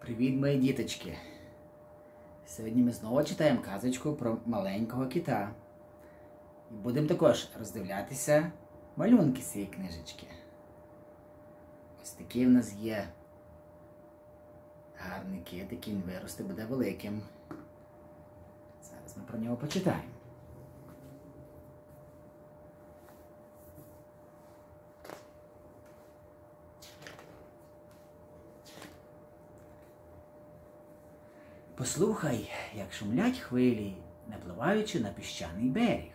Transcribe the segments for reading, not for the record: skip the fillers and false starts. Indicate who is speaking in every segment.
Speaker 1: Привіт, мої діточки! Сьогодні ми знову читаємо казочку про маленького кита. І будемо також роздивлятися малюнки з цієї книжечки. Ось такий в нас є гарний кит, який він виросте, буде великим. Зараз ми про нього почитаємо. Послухай, як шумлять хвилі, напливаючи на піщаний берег.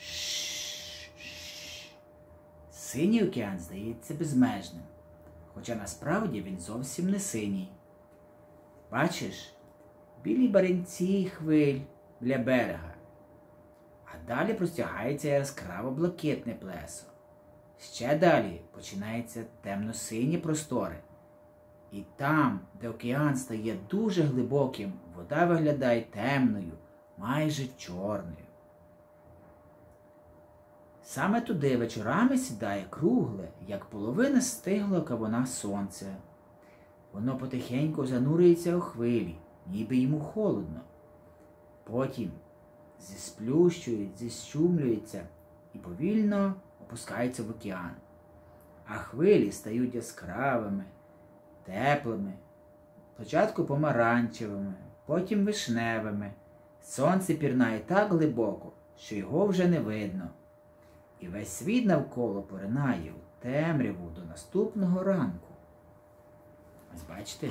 Speaker 1: Синій океан здається безмежним, хоча насправді він зовсім не синій. Бачиш, білі баренці хвиль біля берега, а далі простягається яскраво-блакитне плесо. Ще далі починаються темно-сині простори. І там, де океан стає дуже глибоким, вода виглядає темною, майже чорною. Саме туди вечорами сідає кругле, як половина стиглого кавуна сонце. Воно потихеньку занурюється у хвилі, ніби йому холодно. Потім зіщумлюється і повільно опускається в океан. А хвилі стають яскравими, теплими, спочатку помаранчевими, потім вишневими. Сонце пірнає так глибоко, що його вже не видно. І весь світ навколо поринає у темряву до наступного ранку. Ось бачите?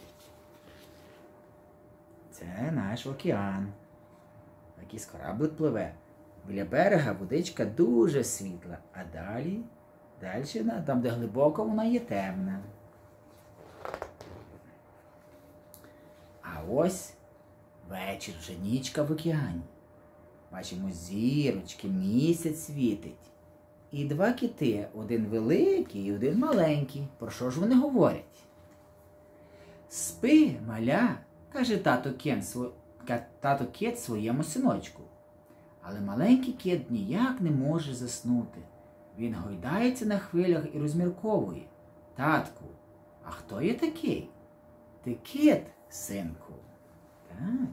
Speaker 1: Це наш океан. Якийсь кораблик пливе. Біля берега водичка дуже світла, а далі, там, де глибоко, вона є темна. А ось вечір, вже нічка в океані. Бачимо зірочки, місяць світить. І два кити, один великий і один маленький. Про що ж вони говорять? «Спи, маля», каже тато кит своєму синочку. Але маленький кит ніяк не може заснути. Він гойдається на хвилях і розмірковує. «Татку, а хто я такий?» «Ти кит, синку». Так.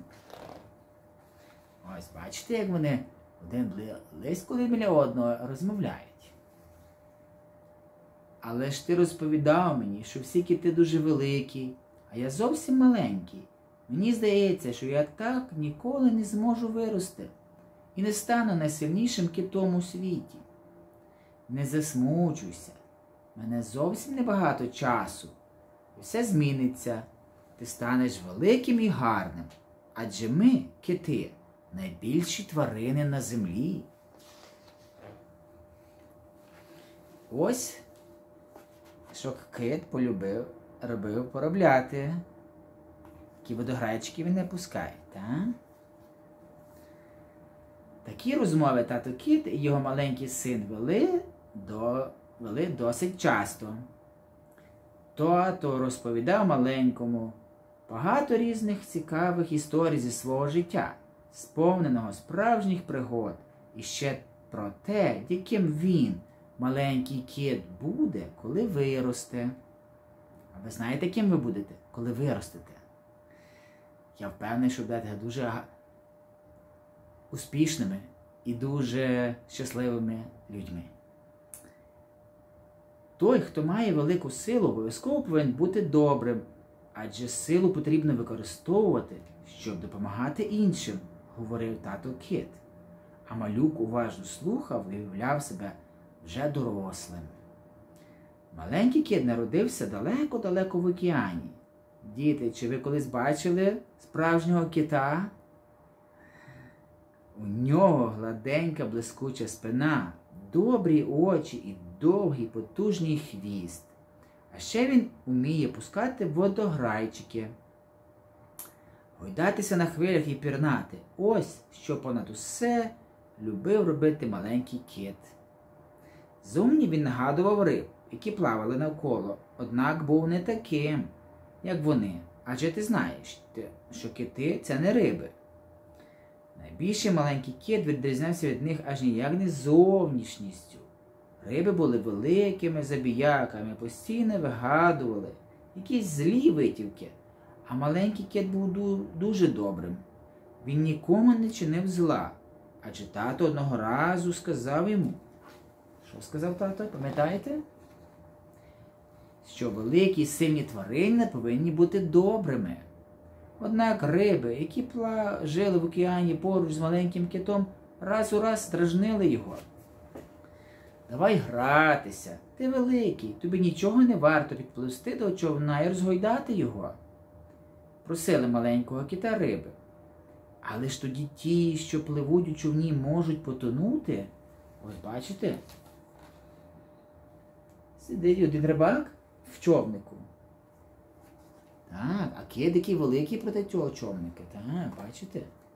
Speaker 1: Ось бачите, як вони один близько біля одного розмовляють. Але ж ти розповідав мені, що всі кити дуже великі, а я зовсім маленький. Мені здається, що я так ніколи не зможу вирости і не стану найсильнішим китом у світі. Не засмучуйся, мене зовсім небагато часу, і все зміниться. Ти станеш великим і гарним, адже ми, кити, найбільші тварини на землі. Ось, що кит робив поробляти. Такі водограйчики він не пускає, так? Такі розмови тато кит і його маленький син вели досить часто. Тато розповідав маленькому багато різних цікавих історій зі свого життя, сповненого справжніх пригод, і ще про те, яким він, маленький кит, буде, коли виросте. А ви знаєте, ким ви будете, коли виростете? Я впевнений, що будете дуже успішними і дуже щасливими людьми. Той, хто має велику силу, обов'язково повинен бути добрим, адже силу потрібно використовувати, щоб допомагати іншим, говорив тато кит. А малюк уважно слухав і уявляв себе вже дорослим. Маленький кит народився далеко-далеко в океані. Діти, чи ви колись бачили справжнього кита? У нього гладенька блискуча спина, добрі очі і довгий потужний хвіст. А ще він уміє пускати водограйчики, гойдатися на хвилях і пірнати. Ось що понад усе любив робити маленький кит. Зовні він нагадував риб, які плавали навколо, однак був не таким, як вони. Адже ти знаєш, що кити – це не риби. Найбільший маленький кит відрізнявся від них аж ніяк не зовнішністю. Риби були великими забіяками, постійно вигадували якісь злі витівки, А маленький кит був дуже добрим. Він нікому не чинив зла. Адже тато одного разу сказав йому. Що сказав тато, пам'ятаєте? Що великі сильні тварини повинні бути добрими. Однак риби, які жили в океані поруч з маленьким китом, раз у раз дражнили його. Давай гратися, ти великий, тобі нічого не варто підплисти до човна і розгойдати його. Просили маленького кита риби. Але ж тоді ті, що пливуть у човні, можуть потонути. Ось бачите? Сидить один рибак в човнику. Так, а кит який великий проти цього човника. Так, бачите?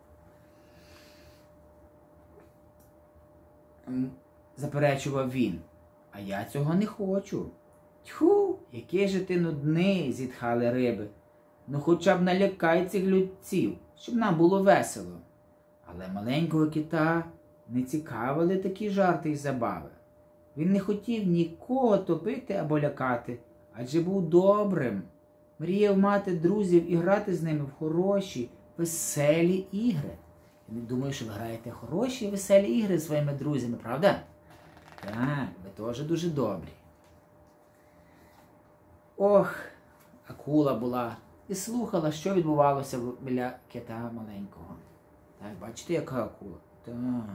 Speaker 1: Заперечував він. А я цього не хочу. Тьху, який же ти нудний, зітхали риби. Ну хоча б налякай цих людців, щоб нам було весело. Але маленького кита не цікавили такі жарти й забави. Він не хотів нікого топити або лякати, адже був добрим. Мріяв мати друзів і грати з ними в хороші, веселі ігри. Я думаю, що ви граєте хороші, веселі ігри зі своїми друзями, правда? Так, ви теж дуже добрі. Ох, акула була і слухала, що відбувалося біля кита маленького. Так, бачите, яка акула? Так.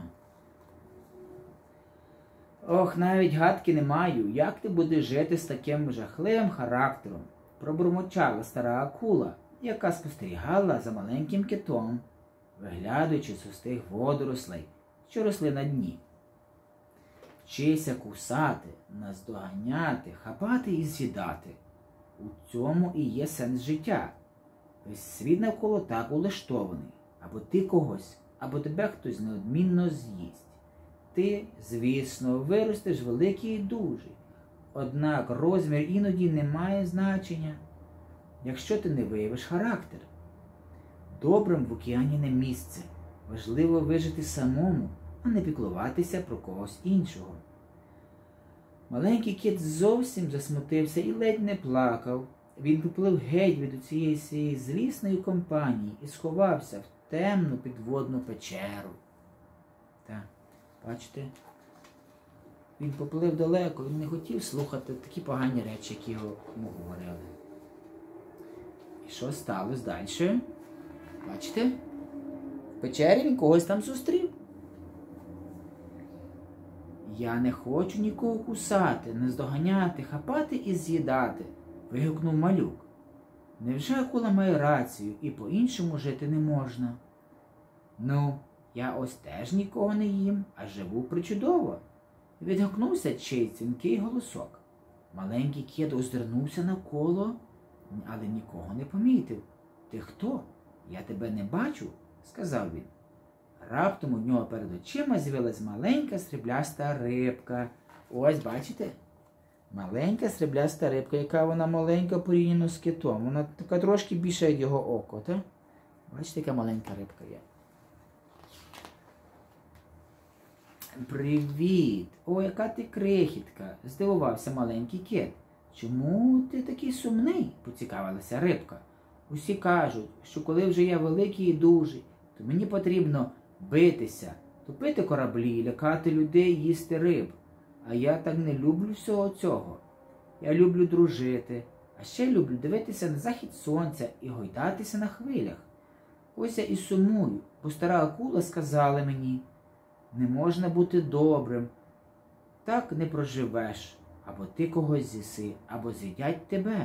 Speaker 1: Ох, навіть гадки не маю, як ти будеш жити з таким жахливим характером. Пробурмотіла стара акула, яка спостерігала за маленьким китом, виглядаючи з густих водорослей, що росли на дні. Вчися кусати, наздоганяти, хапати і з'їдати. У цьому і є сенс життя. Весь світ навколо так улаштований. Або ти когось, або тебе хтось неодмінно з'їсть. Ти, звісно, виростеш великий і дужий. Однак розмір іноді не має значення, якщо ти не виявиш характер. Добрим в океані не місце. Важливо вижити самому, а не піклуватися про когось іншого. Маленький кит зовсім засмутився і ледь не плакав. Він поплив геть від цієї своєї злісної компанії і сховався в темну підводну печеру. Так, бачите? Він поплив далеко, він не хотів слухати такі погані речі, які йому говорили. І що сталося далі? Бачите? В печері він когось там зустрів. Я не хочу нікого кусати, наздоганяти, хапати і з'їдати, вигукнув малюк. Невже акула має рацію і по-іншому жити не можна? Ну, я ось теж нікого не їм, а живу причудово. Відгукнувся чийсь дзвінкий голосок. Маленький кит озирнувся навколо, але нікого не помітив. Ти хто? Я тебе не бачу, сказав він. Раптом у нього перед очима з'явилась маленька срібляста рибка. Ось, бачите? Маленька срібляста рибка, яка вона маленька порівняно з китом. Вона така трошки більша, як його око, так? Бачите, яка маленька рибка є. Привіт! О, яка ти крихітка! Здивувався маленький кит. Чому ти такий сумний? Поцікавилася рибка. Усі кажуть, що коли вже я великий і дужий, то мені потрібно битися, топити кораблі, лякати людей, їсти риб. А я так не люблю всього цього. Я люблю дружити, а ще люблю дивитися на захід сонця і гойдатися на хвилях. Ось я і сумую, бо стара акула сказала мені, не можна бути добрим, так не проживеш, або ти когось з'їси, або з'їдять тебе.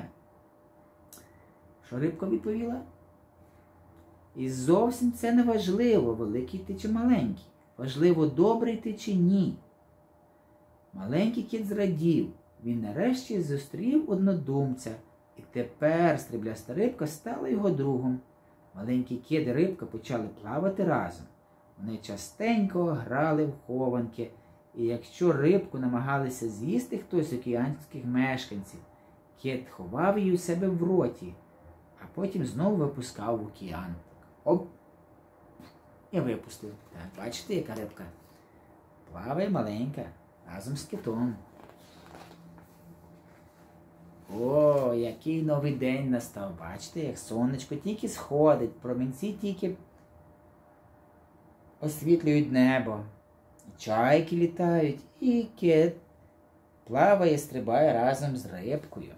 Speaker 1: Що рибка відповіла? І зовсім це не важливо, великий ти чи маленький. Важливо, добрий ти чи ні. Маленький кит зрадів. Він нарешті зустрів однодумця. І тепер срібляста рибка стала його другом. Маленький кит і рибка почали плавати разом. Вони частенько грали в хованки. І якщо рибку намагалися з'їсти хтось з океанських мешканців, кит ховав її у себе в роті, а потім знову випускав в океан. Оп! І випустив. Так, бачите, яка рибка? Плаває маленька, разом з китом. О, який новий день настав. Бачите, як сонечко тільки сходить, промінці тільки освітлюють небо. І чайки літають, і кит плаває, стрибає разом з рибкою.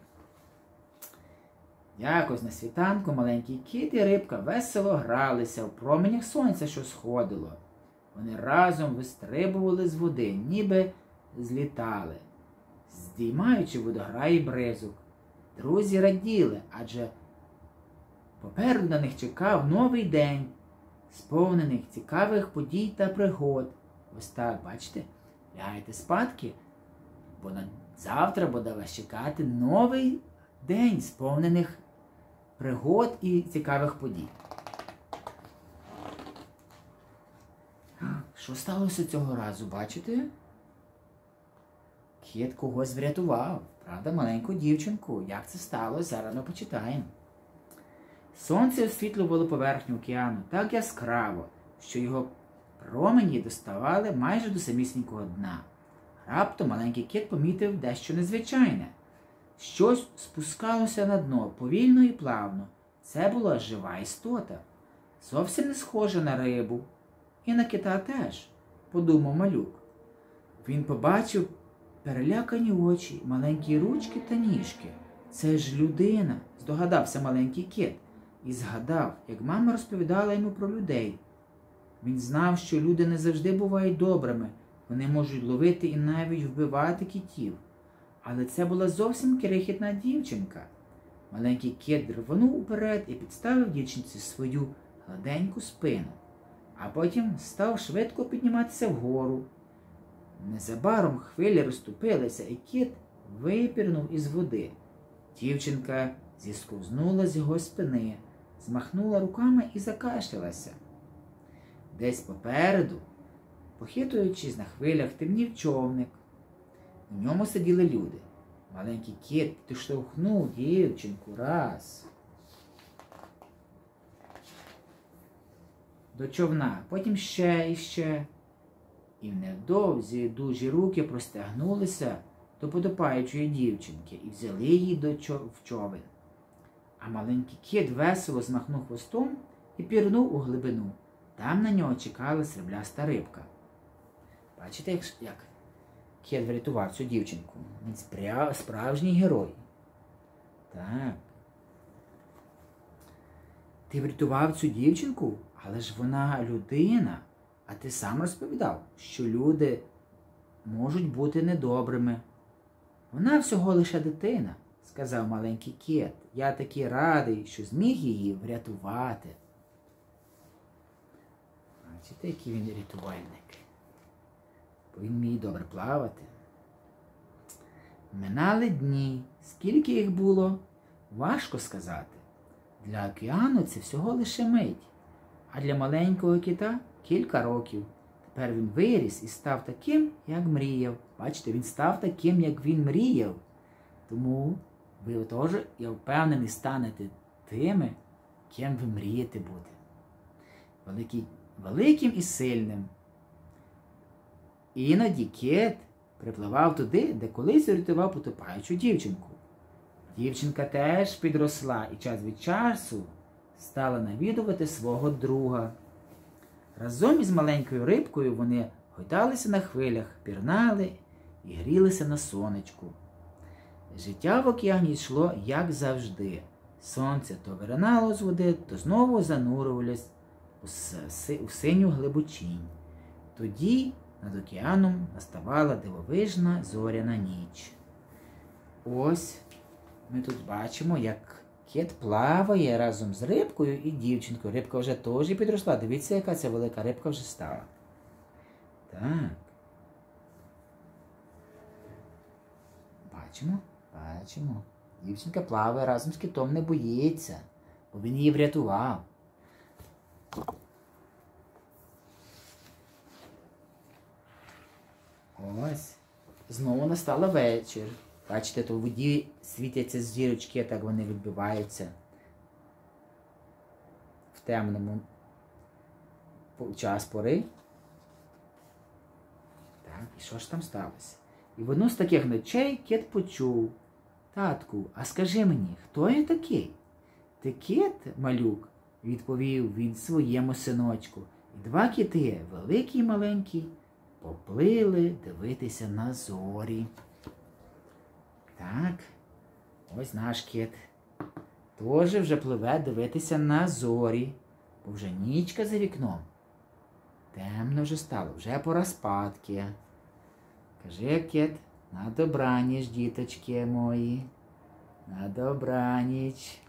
Speaker 1: Якось на світанку маленький кіт і рибка весело гралися в променях сонця, що сходило. Вони разом вистрибували з води, ніби злітали, здіймаючи водограй бризок. Друзі раділи, адже попереду на них чекав новий день, сповнених цікавих подій та пригод. Ось так, бачите, лягайте спадки, бо завтра буде вас чекати новий день, сповнених пригод і цікавих подій. Що сталося цього разу, бачите? Кіт когось врятував, правда, маленьку дівчинку. Як це сталося, зараз ми почитаємо. Сонце освітлювало поверхню океану так яскраво, що його промені доставали майже до самісінького дна. Раптом маленький кіт помітив дещо незвичайне. Щось спускалося на дно, повільно і плавно. Це була жива істота. Зовсім не схожа на рибу. І на кита теж, подумав малюк. Він побачив перелякані очі, маленькі ручки та ніжки. Це ж людина, здогадався маленький кіт. І згадав, як мама розповідала йому про людей. Він знав, що люди не завжди бувають добрими. Вони можуть ловити і навіть вбивати китів. Але це була зовсім крихітна дівчинка. Маленький кіт рвонув уперед і підставив дівчинці свою гладеньку спину. А потім став швидко підніматися вгору. Незабаром хвилі розступилися, і кіт випірнув із води. Дівчинка зісковзнула з його спини, змахнула руками і закашлялася. Десь попереду, похитуючись на хвилях, темнів човник. У ньому сиділи люди. Маленький кіт підштовхнув дівчинку раз до човна, потім ще і ще. І невдовзі дужі руки простягнулися до потопаючої дівчинки і взяли її в човен. А маленький кіт весело змахнув хвостом і пірнув у глибину. Там на нього чекала срібляста рибка. Бачите, як кіт врятував цю дівчинку? Він справжній герой. Так. Ти врятував цю дівчинку? Але ж вона людина. А ти сам розповідав, що люди можуть бути недобрими. Вона всього лише дитина, сказав маленький кіт. Я такий радий, що зміг її врятувати. Бачите, який він рятувальник. Бо він вміє добре плавати. Минали дні. Скільки їх було? Важко сказати. Для океану це всього лише мить. А для маленького кита кілька років. Тепер він виріс і став таким, як мріяв. Бачите, він став таким, як він мріяв. Тому ви теж, я впевнений, станете тими, ким ви мрієте бути. Великим і сильним. Іноді кіт припливав туди, де колись врятував потопаючу дівчинку. Дівчинка теж підросла і час від часу стала навідувати свого друга. Разом із маленькою рибкою вони гойдалися на хвилях, пірнали і грілися на сонечку. Життя в океані йшло, як завжди. Сонце то виринало з води, то знову занурювалось у синю глибочінь. Тоді над океаном наставала дивовижна зоряна ніч. Ось ми тут бачимо, як кіт плаває разом з рибкою і дівчинкою. Рибка вже теж підросла. Дивіться, яка ця велика рибка вже стала. Так. Бачимо. Дівчинка плаває разом з китом, не боїться, бо він її врятував. Ось. Знову настала вечір. Бачите, то в воді світяться зірочки, так вони відбиваються в темному час пори. Так, і що ж там сталося? І в одну з таких ночей кіт почув, Татку, а скажи мені, хто я такий? Ти кит, малюк, відповів він своєму синочку. І два кити, великий і маленький, поплили дивитися на зорі. Так, ось наш кит. Теж вже пливе дивитися на зорі, бо вже нічка за вікном. Темно вже стало, вже пора спадки. Каже кит, на добраніч, діточки мої, на добраніч.